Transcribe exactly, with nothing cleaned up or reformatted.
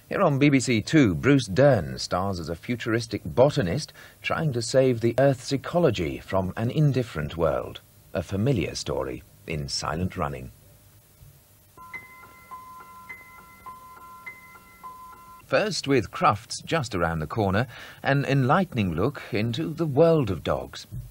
Here on B B C Two, Bruce Dern stars as a futuristic botanist trying to save the Earth's ecology from an indifferent world. A familiar story in silent running. First, with Crufts just around the corner, an enlightening look into the world of dogs.